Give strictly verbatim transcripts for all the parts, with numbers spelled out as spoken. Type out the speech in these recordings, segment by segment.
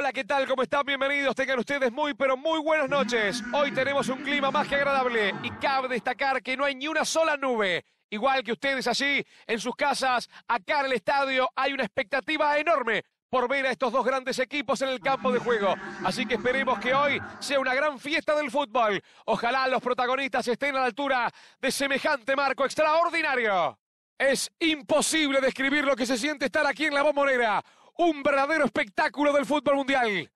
Hola, ¿qué tal? ¿Cómo están? Bienvenidos. Tengan ustedes muy, pero muy buenas noches. Hoy tenemos un clima más que agradable y cabe destacar que no hay ni una sola nube. Igual que ustedes allí, en sus casas, acá en el estadio, hay una expectativa enorme por ver a estos dos grandes equipos en el campo de juego. Así que esperemos que hoy sea una gran fiesta del fútbol. Ojalá los protagonistas estén a la altura de semejante marco extraordinario. Es imposible describir lo que se siente estar aquí en la Bombonera. Un verdadero espectáculo del fútbol mundial.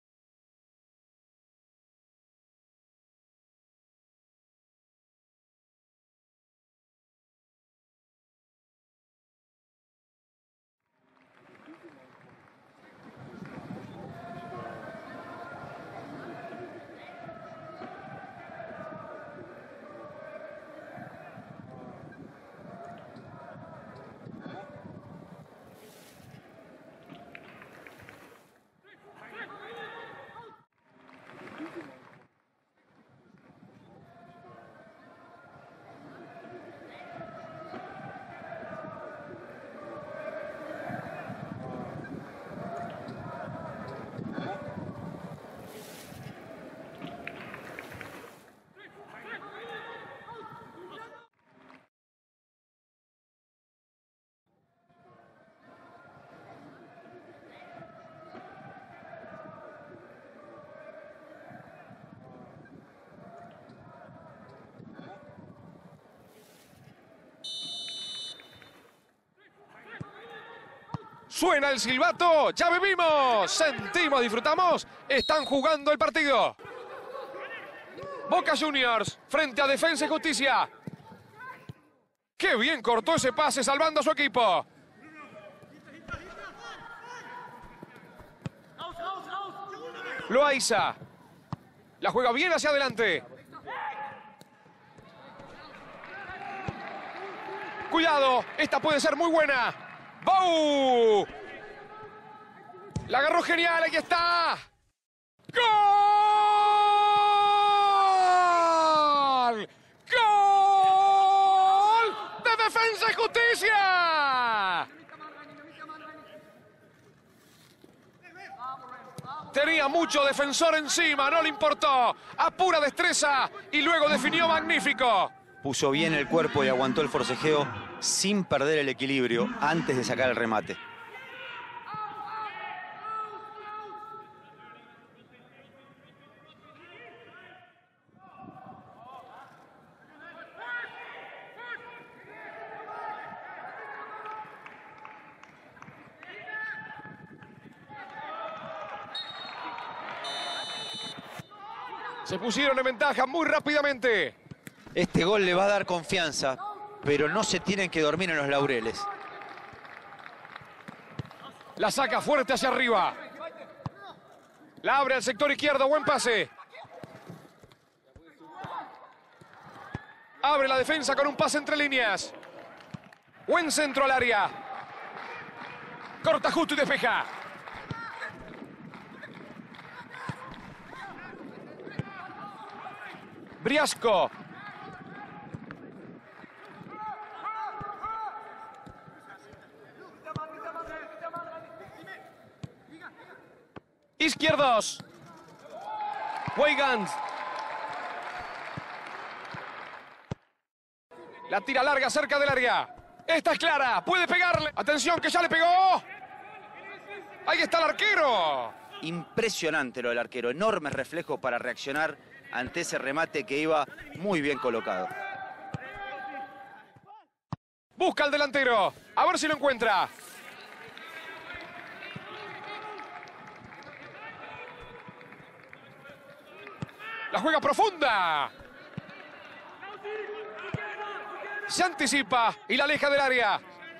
Suena el silbato, ya vivimos, sentimos, disfrutamos, están jugando el partido. Boca Juniors frente a Defensa y Justicia. ¡Qué bien cortó ese pase salvando a su equipo! Loaiza. La juega bien hacia adelante. Cuidado, esta puede ser muy buena. ¡Bau! La agarró genial, aquí está. ¡Gol! ¡Gol! ¡De Defensa y Justicia! Tenía mucho defensor encima, no le importó. A pura destreza y luego definió magnífico. Puso bien el cuerpo y aguantó el forcejeo sin perder el equilibrio antes de sacar el remate. Se pusieron en ventaja muy rápidamente. Este gol le va a dar confianza, pero no se tienen que dormir en los laureles. La saca fuerte hacia arriba. La abre al sector izquierdo, buen pase. Abre la defensa con un pase entre líneas. Buen centro al área. Corta justo y despeja. Briasco. Izquierdos. Weigand. La tira larga cerca del área. Esta es clara. Puede pegarle. Atención que ya le pegó. Ahí está el arquero. Impresionante lo del arquero. Enormes reflejos para reaccionar ante ese remate que iba muy bien colocado. Busca al delantero. A ver si lo encuentra. La juega profunda. Se anticipa y la aleja del área.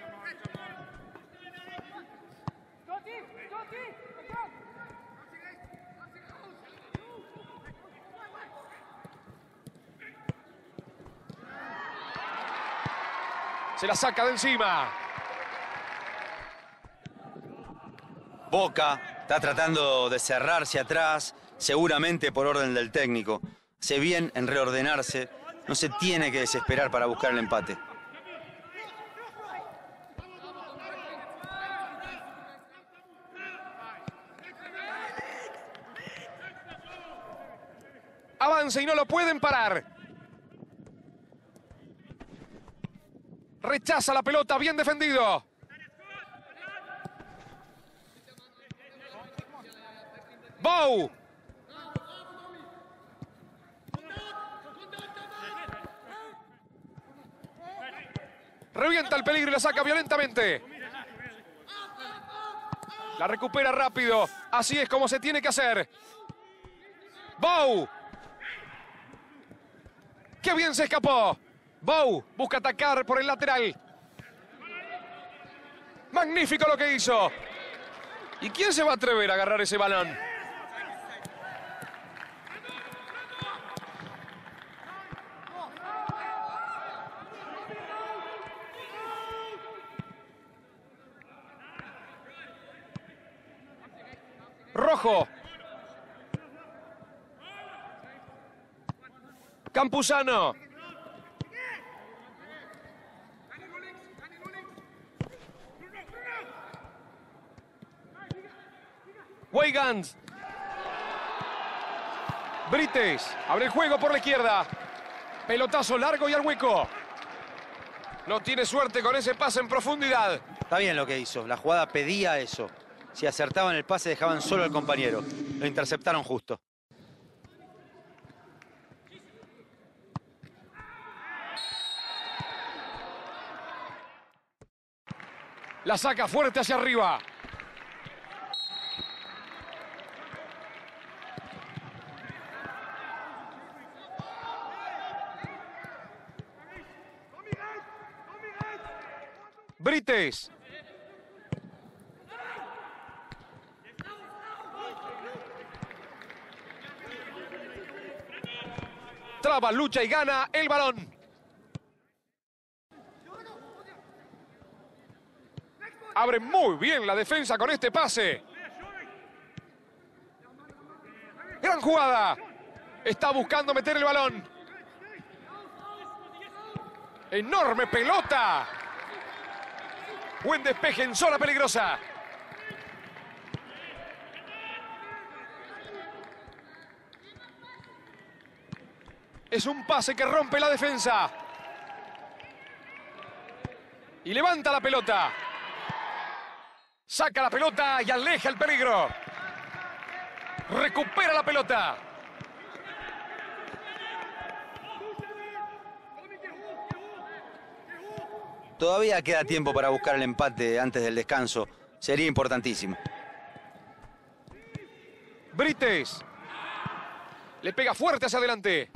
Se la saca de encima. Boca está tratando de cerrarse atrás, seguramente por orden del técnico. Hace bien en reordenarse, no se tiene que desesperar para buscar el empate. avance y no lo pueden parar. Rechaza la pelota, bien defendido. Bou. Revienta el peligro y la saca violentamente. La recupera rápido. Así es como se tiene que hacer. Bou. ¡Qué bien se escapó! Bou busca atacar por el lateral. Magnífico lo que hizo. ¿Y quién se va a atrever a agarrar ese balón? Rojo. Campuzano. Weigand. Brites. Abre el juego por la izquierda. Pelotazo largo y al hueco. No tiene suerte con ese pase en profundidad. Está bien lo que hizo. La jugada pedía eso. Si acertaban el pase, dejaban solo al compañero. Lo interceptaron justo. La saca fuerte hacia arriba. Brites. Traba, lucha y gana el balón. Abre muy bien la defensa con este pase. Gran jugada. Está buscando meter el balón. Enorme pelota. Buen despeje en zona peligrosa. Es un pase que rompe la defensa. Y levanta la pelota. Saca la pelota y aleja el peligro. Recupera la pelota. Todavía queda tiempo para buscar el empate antes del descanso. Sería importantísimo. Brites. Le pega fuerte hacia adelante.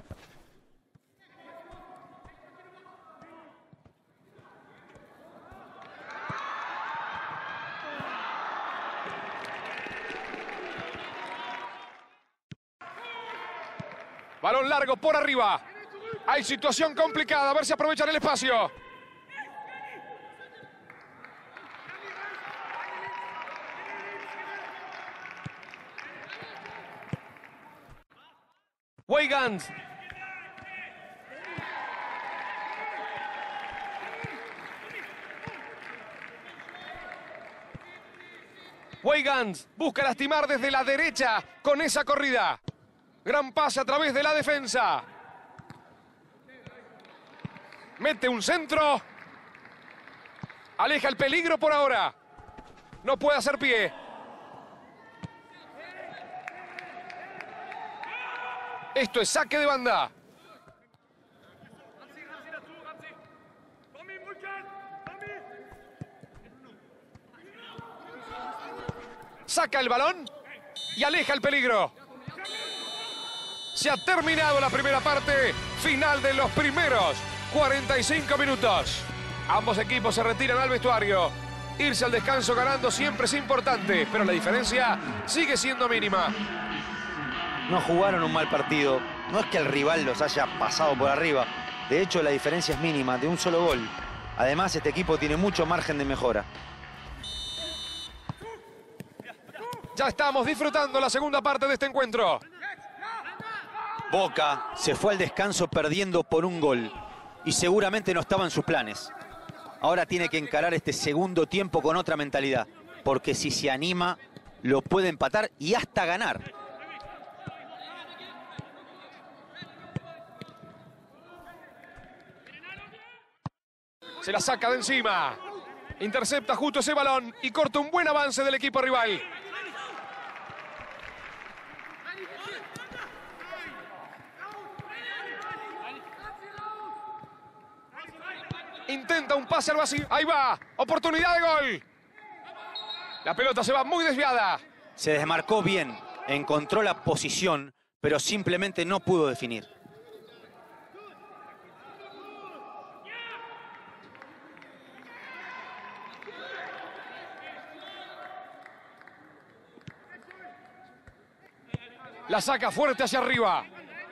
Balón largo por arriba. Hay situación complicada. A ver si aprovechan el espacio. Weigand. Weigand busca lastimar desde la derecha con esa corrida. Gran pase a través de la defensa. Mete un centro. Aleja el peligro por ahora. No puede hacer pie. Esto es saque de banda. Saca el balón y aleja el peligro. Se ha terminado la primera parte, final de los primeros cuarenta y cinco minutos. Ambos equipos se retiran al vestuario. Irse al descanso ganando siempre es importante, pero la diferencia sigue siendo mínima. No jugaron un mal partido. No es que el rival los haya pasado por arriba. De hecho, la diferencia es mínima, de un solo gol. Además, este equipo tiene mucho margen de mejora. Ya estamos disfrutando la segunda parte de este encuentro. Boca se fue al descanso perdiendo por un gol. Y seguramente no estaba en sus planes. Ahora tiene que encarar este segundo tiempo con otra mentalidad. Porque si se anima, lo puede empatar y hasta ganar. Se la saca de encima. Intercepta justo ese balón y corta un buen avance del equipo rival. Intenta un pase al vacío. Ahí va. Oportunidad de gol. La pelota se va muy desviada. Se desmarcó bien. Encontró la posición, pero simplemente no pudo definir. La saca fuerte hacia arriba.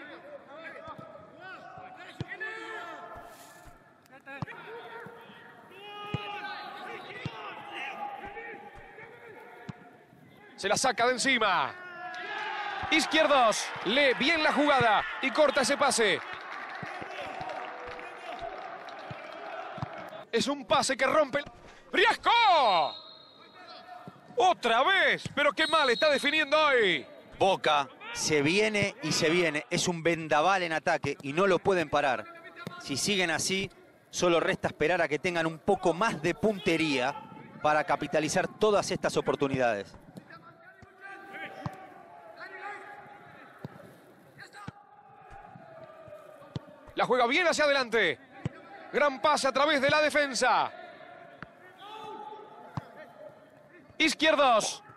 Se la saca de encima. Izquierdos. Lee bien la jugada y corta ese pase. Es un pase que rompe. ¡Briasco! ¡Otra vez! Pero qué mal está definiendo hoy. Boca se viene y se viene. Es un vendaval en ataque y no lo pueden parar. Si siguen así, solo resta esperar a que tengan un poco más de puntería para capitalizar todas estas oportunidades. La juega bien hacia adelante. Gran pase a través de la defensa. Izquierdos.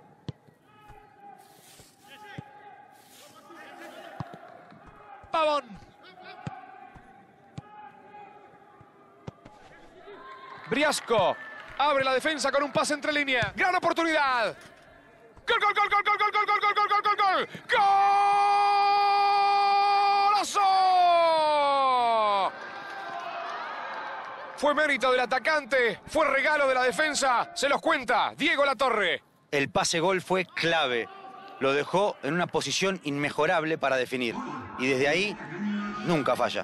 Pavón. Briasco. Abre la defensa con un pase entre líneas. Gran oportunidad. ¡Gol, gol, gol, gol, gol, gol, gol, gol, gol, gol, gol, gol! ¡Golazo! Fue mérito del atacante, fue regalo de la defensa. Se los cuenta Diego Latorre. El pase gol fue clave. Lo dejó en una posición inmejorable para definir. Y desde ahí, nunca falla.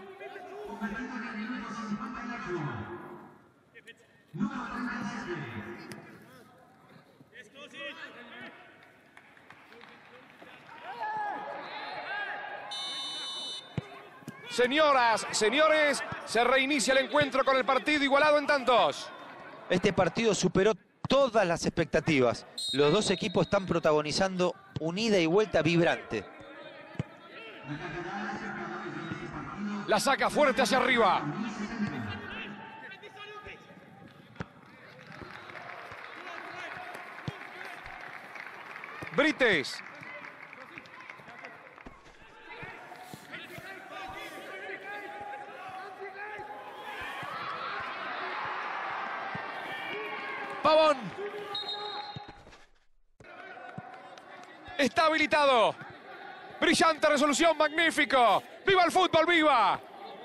Señoras, señores, se reinicia el encuentro con el partido igualado en tantos. Este partido superó todas las expectativas. Los dos equipos están protagonizando una ida y vuelta vibrante. La saca fuerte hacia arriba. Brites. Pavón. Está habilitado. Brillante resolución, magnífico. ¡Viva el fútbol, viva!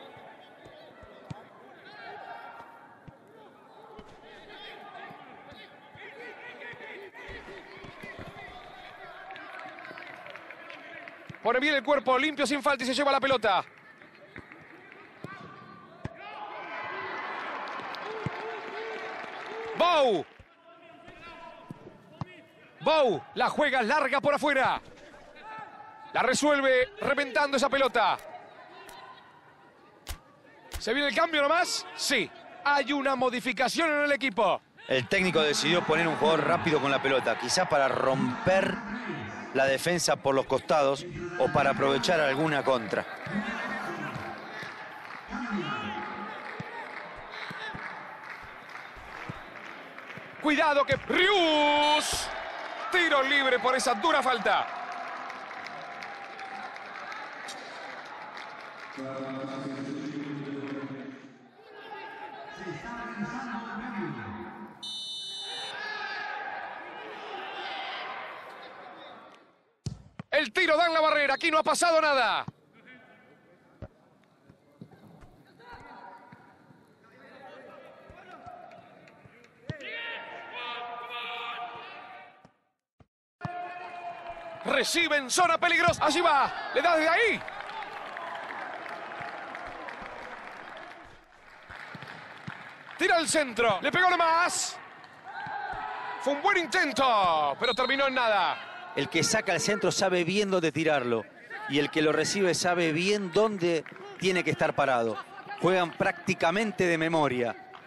Pone bien el cuerpo, limpio, sin falta y se lleva la pelota. Bou. Bou, la juega larga por afuera. La resuelve reventando esa pelota. ¿Se viene el cambio nomás? Sí. Hay una modificación en el equipo. El técnico decidió poner un jugador rápido con la pelota, quizás para romper la defensa por los costados o para aprovechar alguna contra. Cuidado que Rius. Tiro libre por esa dura falta. El tiro da en la barrera. Aquí no ha pasado nada. Recibe en zona peligrosa. Allí va. Le da desde ahí. Tira al centro. Le pegó nomás. Fue un buen intento, pero terminó en nada. El que saca al centro sabe bien dónde tirarlo. Y el que lo recibe sabe bien dónde tiene que estar parado. Juegan prácticamente de memoria.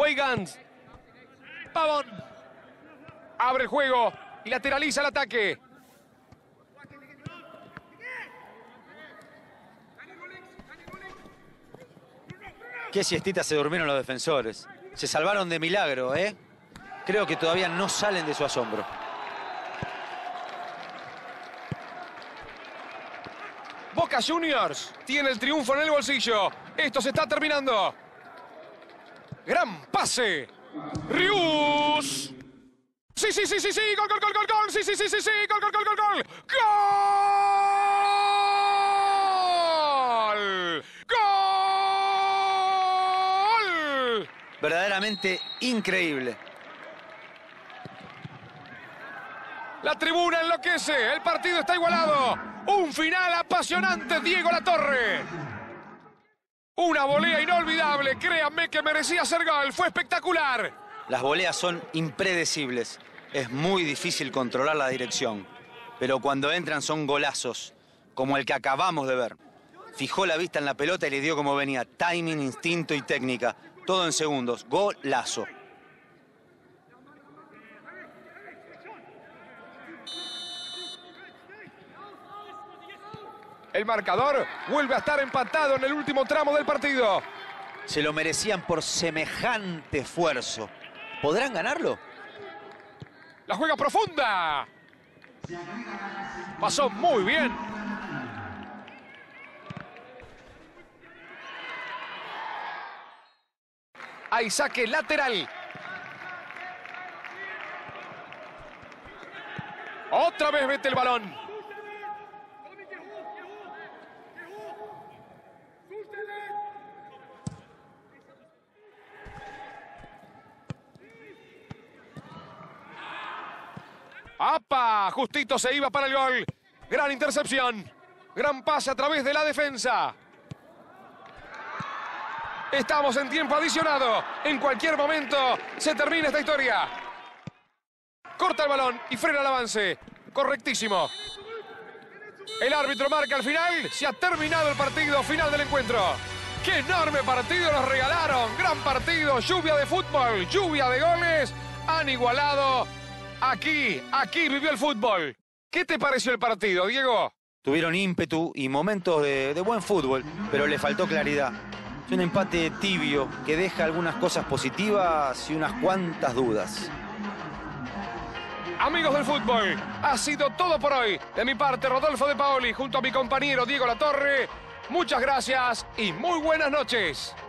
Weigand. Pavón. Abre el juego y lateraliza el ataque. Qué siestita se durmieron los defensores. Se salvaron de milagro, ¿eh? Creo que todavía no salen de su asombro. Boca Juniors tiene el triunfo en el bolsillo. Esto se está terminando. Gran pase. Rius. Sí, sí, sí, sí, sí. Gol, gol, gol, gol, gol. Sí, sí, sí, sí, sí. Gol, gol, gol, gol, gol. ¡Gol! ¡Gol! Verdaderamente increíble. La tribuna enloquece. El partido está igualado. Un final apasionante, Diego Latorre. Una volea inolvidable. Créanme que merecía ser gol. Fue espectacular. Las voleas son impredecibles. Es muy difícil controlar la dirección. Pero cuando entran son golazos, como el que acabamos de ver. Fijó la vista en la pelota y le dio como venía. Timing, instinto y técnica. Todo en segundos. Golazo. El marcador vuelve a estar empatado en el último tramo del partido. Se lo merecían por semejante esfuerzo. ¿Podrán ganarlo? La juega profunda. Pasó muy bien. Hay saque lateral. Otra vez mete el balón. ¡Apa! Justito se iba para el gol. Gran intercepción. Gran pase a través de la defensa. Estamos en tiempo adicionado. En cualquier momento se termina esta historia. Corta el balón y frena el avance. Correctísimo. El árbitro marca al final. Se ha terminado el partido final del encuentro. ¡Qué enorme partido nos regalaron! Gran partido, lluvia de fútbol, lluvia de goles. Han igualado. Aquí, aquí vivió el fútbol. ¿Qué te pareció el partido, Diego? Tuvieron ímpetu y momentos de, de buen fútbol, pero le faltó claridad. Es un empate tibio que deja algunas cosas positivas y unas cuantas dudas. Amigos del fútbol, ha sido todo por hoy. De mi parte, Rodolfo De Paoli, junto a mi compañero Diego Latorre. Muchas gracias y muy buenas noches.